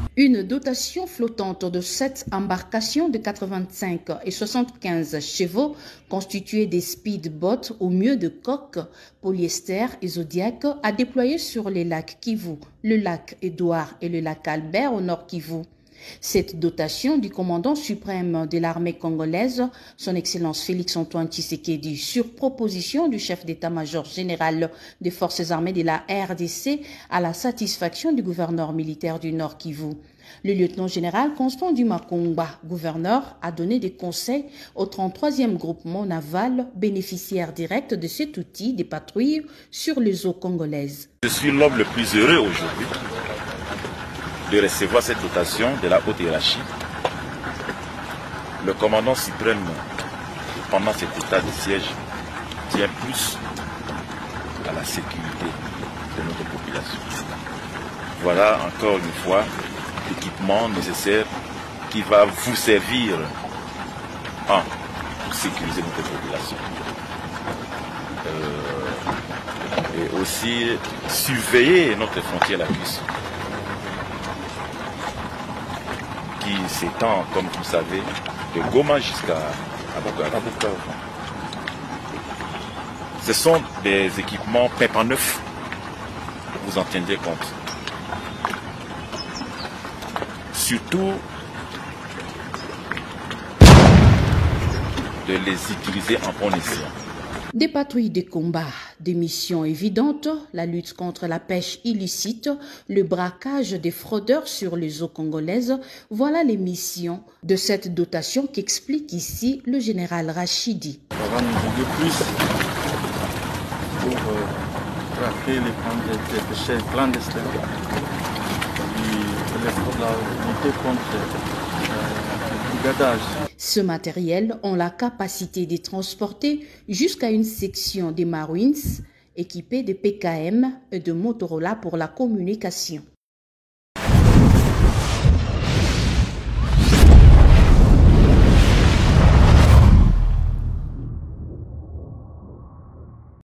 Une dotation flottante de 7 embarcations de 85 et 75 chevaux constituées des speedboats au mieux de coques, polyester et Zodiac à déployer sur les lacs Kivu, le lac Édouard et le lac Albert au nord Kivu. Cette dotation du commandant suprême de l'armée congolaise, son Excellence Félix-Antoine Tshisekedi, sur proposition du chef d'état-major général des forces armées de la RDC, à la satisfaction du gouverneur militaire du Nord Kivu. Le lieutenant-général Constant Dumakumba, gouverneur, a donné des conseils au 33e groupement naval, bénéficiaire direct de cet outil des patrouilles sur les eaux congolaises. Je suis l'homme le plus heureux aujourd'hui de recevoir cette dotation de la haute hiérarchie. Le commandant suprême, pendant cet état de siège, tient plus à la sécurité de notre population. Voilà encore une fois l'équipement nécessaire qui va vous servir pour sécuriser notre population. Et aussi surveiller notre frontière la cuisse, qui s'étend, comme vous savez, de Goma jusqu'à Bukavu. Ce sont des équipements pimpant neufs, vous en tiendrez compte. Surtout de les utiliser en bon escient. Des patrouilles de combat, des missions évidentes, la lutte contre la pêche illicite, le braquage des fraudeurs sur les eaux congolaises, voilà les missions de cette dotation qu'explique ici le général Rachidi. Ça va nous aider plus pour traquer les pêcheurs clandestins et lutter contre le gadage. Ce matériel ont la capacité de transporter jusqu'à une section des Marines équipée de PKM et de Motorola pour la communication.